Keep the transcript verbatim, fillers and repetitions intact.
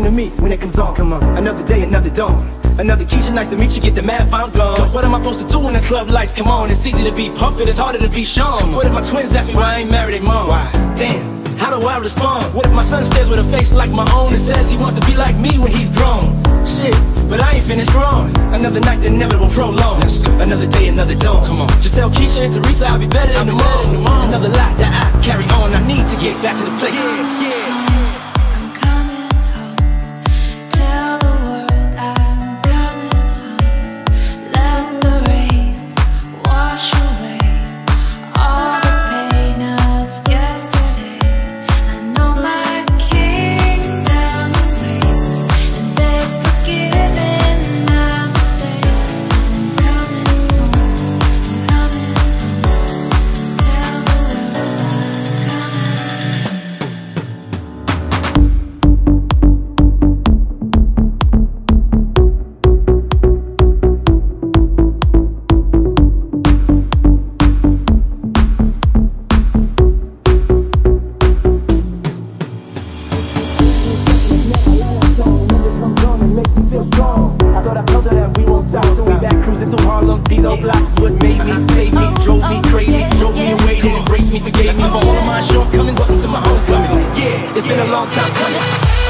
to me when it comes on. Come on, another day, another dawn. Another Keisha, nice to meet you, get the math, I'm gone. What am I supposed to do when the club lights come on? It's easy to be pumped, but it's harder to be shown. What if my twins ask me why I ain't married their mom? Why? Damn, how do I respond? What if my son stares with a face like my own and says he wants to be like me when he's grown? Shit, but I ain't finished growing. Another night that never will prolong. Another day, another dawn. Come on, just tell Keisha and Teresa I'll be better in the morning. Another life that I carry on. I need to get back to the place. Yeah, yeah. These old blocks is what made me, made me, drove me crazy, drove me away, then embraced me, forgave me for all of my shortcomings. Welcome to my homecoming. Yeah, it's been a long time coming.